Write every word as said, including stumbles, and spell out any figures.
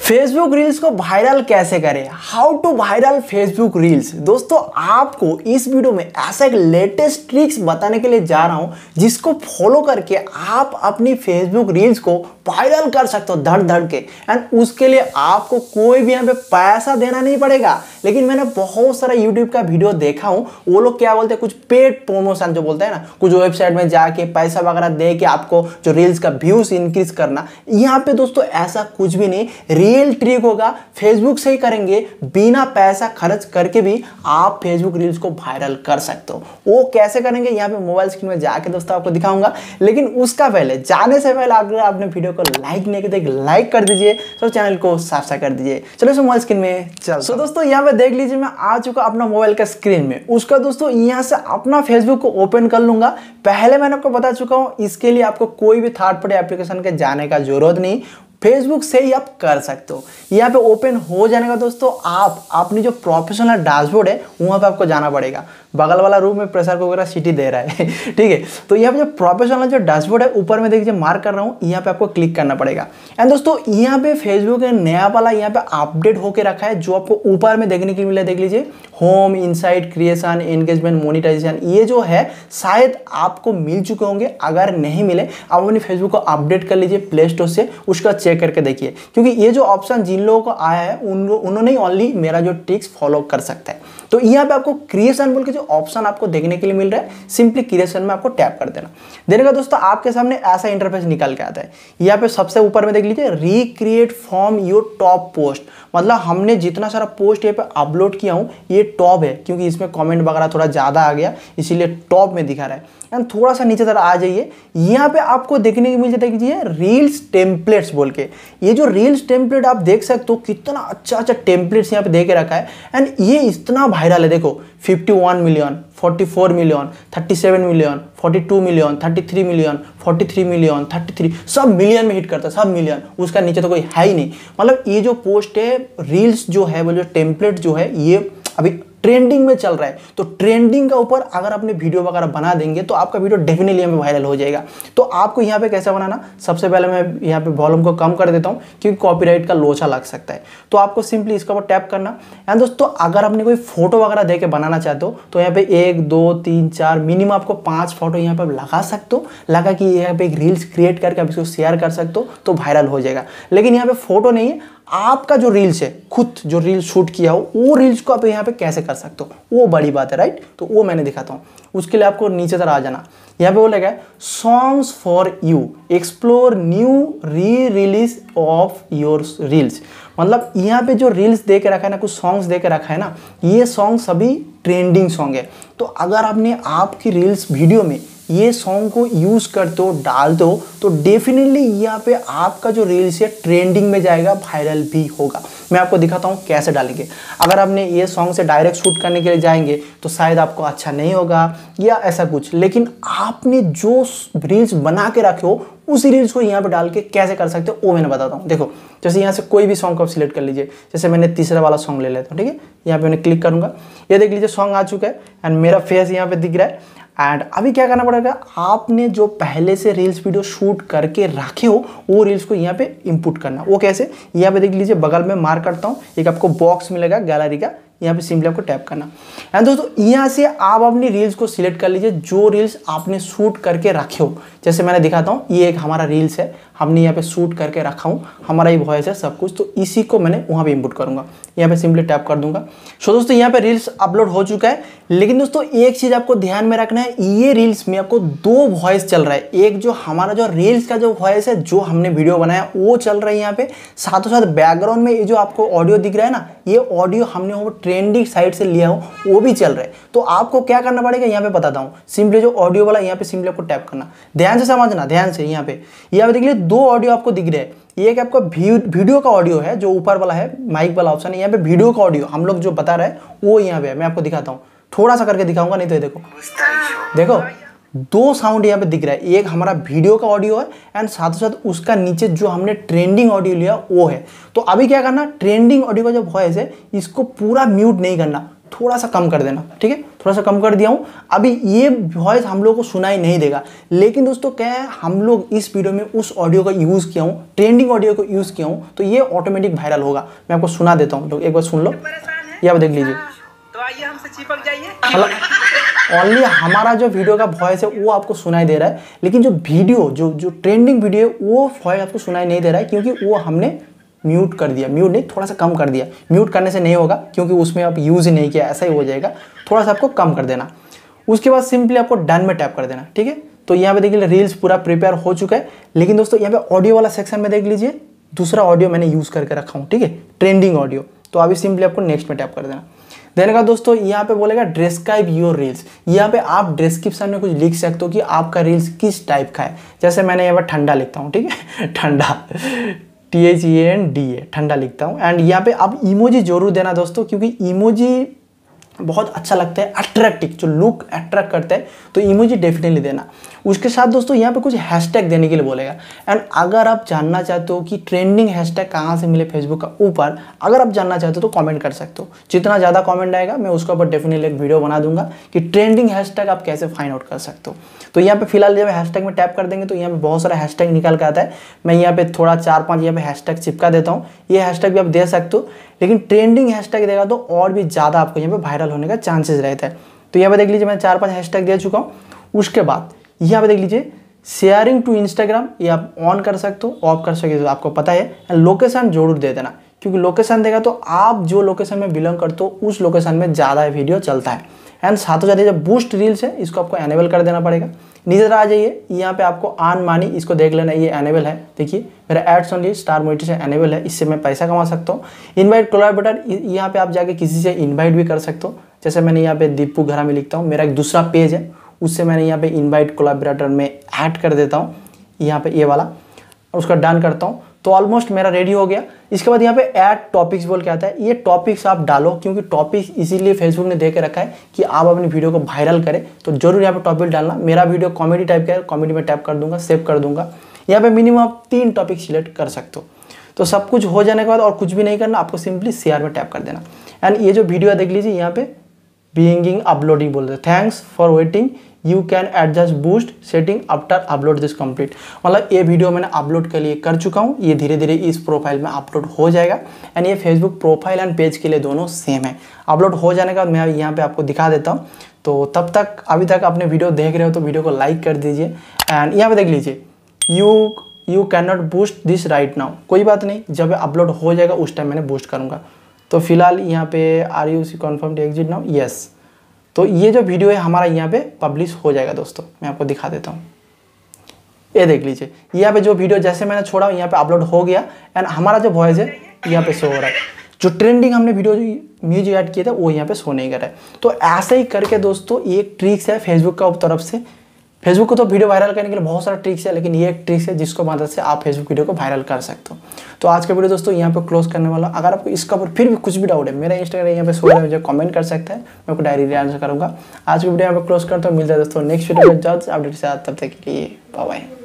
Facebook reels को viral कैसे करें, how to viral Facebook reels. दोस्तों आपको इस वीडियो में ऐसा एक लेटेस्ट ट्रिक्स बताने के लिए जा रहा हूं जिसको फॉलो करके आप अपनी फेसबुक रील्स को वायरल कर सकते हो धड़ धड़ के। एंड उसके लिए आपको कोई भी यहाँ पे पैसा देना नहीं पड़ेगा। लेकिन मैंने बहुत सारा यूट्यूब का वीडियो देखा हूँ, वो लोग क्या बोलते हैं, कुछ पेड प्रमोशन जो बोलते हैं ना, कुछ वेबसाइट में जाके पैसा वगैरह दे के आपको जो रील्स का व्यूज इंक्रीज करना। यहाँ पे दोस्तों ऐसा कुछ भी नहीं, रियल ट्रिक होगा, फेसबुक से ही करेंगे, बिना पैसा खर्च करके भी आप फेसबुक रील्स को वायरल कर सकते हो। वो कैसे करेंगे यहाँ पे मोबाइल स्क्रीन में जाके दोस्तों आपको दिखाऊंगा। लेकिन उसका पहले जाने से पहले अगर आपने वीडियो को लाइक नहीं किया तो लाइक कर दीजिए, तो चैनल को सब्सक्राइब कर दीजिए। चलो सो मोबाइल स्क्रीन में चल। सो दोस्तों यहाँ पे देख लीजिए, मैं आ चुका अपना मोबाइल का स्क्रीन में। उसका दोस्तों यहाँ से अपना फेसबुक को ओपन कर लूंगा। पहले मैंने आपको बता चुका हूँ, इसके लिए आपको कोई भी थर्ड पार्टी एप्लीकेशन के जाने का जरूरत नहीं, फेसबुक से ही आप कर सकते हो। यहाँ पे ओपन हो जाने का दोस्तों आप अपनी जो प्रोफेशनल डैशबोर्ड है वहाँ पे आपको जाना पड़ेगा। बगल वाला रूम में प्रेशर कुकर का सीटी दे रहा है ठीक है। तो यहाँ पे जो प्रोफेशनल जो डैशबोर्ड है ऊपर में देखिए मार्क कर रहा हूँ, यहाँ पे आपको क्लिक करना पड़ेगा। एंड दोस्तों यहाँ पे फेसबुक का नया वाला यहाँ पे अपडेट होके रखा है, जो आपको ऊपर में देखने के लिए मिला। देख लीजिए, home, insight, creation, engagement, monetisation, ये जो है शायद आपको मिल चुके होंगे। अगर नहीं मिले आप अपनी फेसबुक को अपडेट कर लीजिए प्ले स्टोर से, उसका चेक करके देखिए, क्योंकि ये जो ऑप्शन जिन लोगों को आया है उन उन्होंने ओनली मेरा जो ट्रिक्स फॉलो कर सकता है। तो यहाँ पे आपको क्रिएशन बोल के जो ऑप्शन आपको देखने के लिए मिल रहा है, सिंपली क्रिएशन में आपको टैप कर देना। देने का दोस्तों आपके सामने ऐसा इंटरफेस निकल के आता है। यहाँ पे सबसे ऊपर में देख लीजिए, recreate from your top post, मतलब हमने जितना सारा पोस्ट यहाँ पे अपलोड किया हूँ ये टॉप है, क्योंकि इसमें कमेंट वगैरह थोड़ा ज़्यादा आ गया इसीलिए टॉप में दिखा रहा है। एंड थोड़ा सा नीचे तरह आ जाइए, यहाँ पे आपको देखने को मिल जाता है देखिए रील्स टेम्पलेट्स बोल के। ये जो रील्स टेम्पलेट आप देख सकते हो, कितना अच्छा अच्छा टेम्पलेट्स यहाँ पे दे के रखा है। एंड ये इतना वायरल है, देखो इक्यावन मिलियन, चौवालीस मिलियन, सैंतीस मिलियन, बयालीस मिलियन, तैंतीस मिलियन, तैंतालीस मिलियन, तैंतीस, सब मिलियन में हिट करता है, सब मिलियन। उसका नीचे तो कोई है ही नहीं। मतलब ये जो पोस्ट है, रील्स जो है, वो जो टेम्पलेट जो है, ये अभी ट्रेंडिंग में चल रहा है। तो ट्रेंडिंग का ऊपर अगर अपने वीडियो वगैरह बना देंगे तो आपका वीडियो डेफिनेटली यहाँ पे वायरल हो जाएगा। तो आपको यहाँ पे कैसे बनाना, सबसे पहले मैं यहाँ पे वॉल्यूम को कम कर देता हूँ क्योंकि कॉपीराइट का लोचा लग सकता है। तो आपको सिंपली इसके ऊपर टैप करना। एंड दोस्तों अगर आपने कोई फोटो वगैरह दे के बनाना चाहते हो तो यहाँ पे एक दो तीन चार मिनिमम आपको पाँच फोटो यहाँ पे लगा सकते हो। लगा कि यहाँ पे एक रील्स क्रिएट करके आप इसको शेयर कर सकते हो तो वायरल हो जाएगा। लेकिन यहाँ पे फोटो नहीं है, आपका जो रील्स है, खुद जो रील्स शूट किया हो वो रील्स को आप यहाँ पे कैसे कर सकते हो, वो बड़ी बात है, राइट। तो वो मैंने दिखाता हूँ। उसके लिए आपको नीचे तरह आ जाना। यहाँ पे बोलेगा songs for you, explore new re release of your reels. मतलब यहाँ पे जो रील्स दे के रखा है ना, कुछ सॉन्ग्स दे के रखा है ना, ये सॉन्ग सभी ट्रेंडिंग सॉन्ग है। तो अगर आपने आपकी रील्स वीडियो में ये सॉन्ग को यूज़ करते हो, डालते हो, तो डेफिनेटली यहाँ पे आपका जो रील्स है ट्रेंडिंग में जाएगा, वायरल भी होगा। मैं आपको दिखाता हूँ कैसे डालेंगे। अगर आपने ये सॉन्ग से डायरेक्ट शूट करने के लिए जाएंगे तो शायद आपको अच्छा नहीं होगा या ऐसा कुछ। लेकिन आपने जो रील्स बना के रखे हो उसी रील्स को यहाँ पे डाल के कैसे कर सकते हो वो मैंने बताता हूँ। देखो, जैसे यहाँ से कोई भी सॉन्ग को आप सिलेक्ट कर लीजिए। जैसे मैंने तीसरा वाला सॉन्ग ले लेता हूँ, ठीक है। यहाँ पे मैंने क्लिक करूँगा, ये देख लीजिए सॉन्ग आ चुका है एंड मेरा फेस यहाँ पे दिख रहा है। एंड अभी क्या करना पड़ेगा, आपने जो पहले से रील्स वीडियो शूट करके रखे हो वो रील्स को यहाँ पे इंपुट करना। वो कैसे, यहाँ पे देख लीजिए बगल में मार्क करता हूँ, एक आपको बॉक्स मिलेगा गैलरी का, यहाँ पे सिंपली आपको टैप करना। एंड दोस्तों यहाँ से आप अपनी रील्स को सिलेक्ट कर लीजिए जो रील्स आपने शूट करके रखे हो। जैसे मैंने दिखाता हूँ, ये एक हमारा रील्स है, हमने यहाँ पे शूट करके रखा हूँ, हमारा ही वॉइस है सब कुछ। तो इसी को मैंने वहाँ पे इंपुट करूँगा, यहाँ पे सिंपली टैप कर दूंगा। सो दोस्तों यहाँ पे रील्स अपलोड हो चुका है। लेकिन दोस्तों एक चीज़ आपको ध्यान में रखना है, ये रील्स में आपको दो वॉइस चल रहा है। एक जो हमारा जो रील्स का जो वॉइस है, जो हमने वीडियो बनाया वो चल रहा है यहाँ पे, साथों साथ बैकग्राउंड में ये जो आपको ऑडियो दिख रहा है ना, ये ऑडियो हमने वो ट्रेंडिंग साइट से लिया हो वो भी चल रहा है। तो आपको क्या करना पड़ेगा यहाँ पे बताता हूँ। सिंपली जो ऑडियो वाला यहाँ पे सिंपली आपको टैप करना, ध्यान से समझना, ध्यान से। यहाँ पे यहाँ पे देख लीजिए दो ऑडियो आपको दिख रहे हैं। ये एक आपका वीडियो का ऑडियो है, जो ऊपर वाला है माइक वाला ऑप्शन है, यहाँ पे वीडियो का ऑडियो हम लोग जो बता रहे हैं वो यहाँ पे है। मैं आपको दिखाता हूँ, थोड़ा सा करके दिखाऊंगा, नहीं तो ये देखो देखो दो साउंड यहाँ पे दिख रहा है। एक हमारा वीडियो का ऑडियो है एंड साथ ही साथ उसका नीचे जो हमने ट्रेंडिंग ऑडियो लिया वो है। तो अभी क्या करना, ट्रेंडिंग ऑडियो का जो वॉइस है इसको पूरा म्यूट नहीं करना, थोड़ा सा कम कर देना, ठीक है, थोड़ा सा कम कर दिया हूँ। अभी ये वॉइस हम लोग को सुनाई नहीं देगा, लेकिन दोस्तों क्या है, हम लोग इस वीडियो में उस ऑडियो का यूज़ किया हूँ, ट्रेंडिंग ऑडियो को यूज़ किया हूँ, तो ये ऑटोमेटिक वायरल होगा। मैं आपको सुना देता हूँ, लोग एक बार सुन लो, ये आप देख लीजिए। तो आइए हमसे चिपक जाइए। मतलब ओनली हमारा जो वीडियो का वॉइस है वो आपको सुनाई दे रहा है, लेकिन जो वीडियो जो जो ट्रेंडिंग वीडियो है वो वॉइस आपको सुनाई नहीं दे रहा है, क्योंकि वो हमने म्यूट कर दिया। म्यूट नहीं, थोड़ा सा कम कर दिया। म्यूट करने से नहीं होगा, क्योंकि उसमें आप यूज़ ही नहीं किया, ऐसा ही हो जाएगा। थोड़ा सा आपको कम कर देना। उसके बाद सिंपली आपको डन में टैप कर देना, ठीक है। तो यहाँ पे देखिए रील्स पूरा प्रिपेयर हो चुका है, लेकिन दोस्तों यहाँ पे ऑडियो वाला सेक्शन में देख लीजिए, दूसरा ऑडियो मैंने यूज़ करके रखा हूँ, ठीक है, ट्रेंडिंग ऑडियो। तो अभी सिंपली आपको नेक्स्ट में टैप कर देना। देने का दोस्तों यहाँ पे बोलेगा डिस्क्राइब योर रील्स। यहाँ पे आप डिस्क्रिप्शन में कुछ लिख सकते हो कि आपका रील्स किस टाइप का है। जैसे मैंने यहाँ पर ठंडा लिखता हूँ, ठीक है, ठंडा, T H E N D A, ठंडा लिखता हूँ। एंड यहाँ पे आप इमोजी जरूर देना दोस्तों, क्योंकि इमोजी बहुत अच्छा लगता है, अट्रैक्टिव, जो लुक अट्रैक्ट करता है, तो इमोजी डेफिनेटली देना। उसके साथ दोस्तों यहाँ पे कुछ हैशटैग देने के लिए बोलेगा। एंड अगर आप जानना चाहते हो कि ट्रेंडिंग हैशटैग कहाँ से मिले फेसबुक का ऊपर, अगर आप जानना चाहते हो तो कमेंट कर सकते हो। जितना ज़्यादा कमेंट आएगा मैं उसके ऊपर डेफिनेटली एक वीडियो बना दूंगा कि ट्रेंडिंग हैशटैग आप कैसे फाइंड आउट कर सकते हो। तो यहाँ पे फिलहाल जब हैशटैग में टैप कर देंगे तो यहाँ पे बहुत सारा हैशटैग निकल के आता है। मैं यहाँ पे थोड़ा चार पाँच यहाँ पे हैशटैग चिपका देता हूँ। ये हैशटैग भी आप दे सकते हो, लेकिन ट्रेंडिंग हैशटैग देगा तो और भी ज़्यादा आपको यहाँ पे वायरल होने का चांसेस रहता है। तो यहाँ पे देख लीजिए मैं चार पांच हैशटैग दे चुका हूँ। उसके बाद यहाँ पे देख लीजिए शेयरिंग टू इंस्टाग्राम, ये आप ऑन कर सकते हो, ऑफ कर सकते हो, आपको पता है। लोकेशन जरूर दे देना, क्योंकि लोकेशन देगा तो आप जो लोकेशन में बिलोंग करते हो उस लोकेशन में ज़्यादा वीडियो चलता है। एंड साथों साथ जब बूस्ट रील्स है इसको आपको एनेबल कर देना पड़ेगा। नीचे आ जाइए, यहाँ पे आपको आन मानी इसको देख लेना, ये एनेबल है। देखिए मेरा ads only star monetisation enable है, इससे मैं पैसा कमा सकता हूँ। इनवाइट कोलैबोरेटर, यहाँ पे आप जाके किसी से इनवाइट भी कर सकते हो। जैसे मैंने यहाँ पे दीपू घरा में लिखता हूँ, मेरा एक दूसरा पेज है, उससे मैंने यहाँ पे इनवाइट कोलैबोरेटर में ऐड कर देता हूँ, यहाँ पे ये वाला, और उसका डन करता हूँ। तो ऑलमोस्ट मेरा रेडी हो गया। इसके बाद यहाँ पे ऐड टॉपिक्स बोल के आता है, ये टॉपिक्स आप डालो, क्योंकि टॉपिक्स इसीलिए फेसबुक ने दे के रखा है कि आप अपनी वीडियो को वायरल करें, तो जरूर यहाँ पे टॉपिक डालना। मेरा वीडियो कॉमेडी टाइप का है, कॉमेडी में टैप कर दूंगा, सेव कर दूंगा। यहाँ पे मिनिमम आप तीन टॉपिक सिलेक्ट कर सकते हो। तो सब कुछ हो जाने के बाद और कुछ भी नहीं करना, आपको सिंपली शेयर में टैप कर देना। एंड ये जो वीडियो देख लीजिए, यहाँ पे बीइंग अपलोडिंग बोल रहे, thanks for waiting, you can adjust boost setting after upload this complete. मतलब ये वीडियो मैंने अपलोड के लिए कर चुका हूँ, ये धीरे धीरे इस प्रोफाइल में अपलोड हो जाएगा। एंड ये फेसबुक प्रोफाइल एंड पेज के लिए दोनों सेम है। अपलोड हो जाने के बाद मैं यहाँ पे आपको दिखा देता हूँ। तो तब तक अभी तक आपने वीडियो देख रहे हो तो वीडियो को लाइक कर दीजिए। एंड यहाँ पे देख लीजिए, you you can not boost this right now, कोई बात नहीं, जब अपलोड हो जाएगा उस टाइम मैंने बूस्ट करूँगा। तो फिलहाल यहाँ पे are you see confirm to exit now, yes. तो ये जो वीडियो है हमारा यहाँ पे पब्लिश हो जाएगा दोस्तों, मैं आपको दिखा देता हूँ। ये देख लीजिए, यहाँ पे जो वीडियो जैसे मैंने छोड़ा यहाँ पे अपलोड हो गया। एंड हमारा जो वॉइस है यहाँ पे शो हो रहा है, जो ट्रेंडिंग हमने वीडियो म्यूजिक ऐड किया था वो यहाँ पे शो नहीं कर रहा है। तो ऐसे ही करके दोस्तों एक ट्रिक्स है फेसबुक का तरफ से। फेसबुक को तो वीडियो वायरल करने के लिए बहुत सारा ट्रिक्स है, लेकिन ये एक ट्रिक्स है जिसको मदद से आप फेसबुक वीडियो को वायरल कर सकते हो। तो आज का वीडियो दोस्तों यहाँ पे क्लोज करने वाला। अगर आपको इसका ऊपर फिर भी कुछ भी डाउट है, मेरा इंस्टाग्राम यहाँ पे शो है, मुझे कमेंट कर सकता है, मैं आपको डायरेक्टली आंसर करूँगा। आज की वीडियो यहाँ पे क्लोज करता हूँ। मिलता है दोस्तों नेक्स्ट वीडियो में जल्द अपडेट के साथ, तब तक के लिए बाय बाय।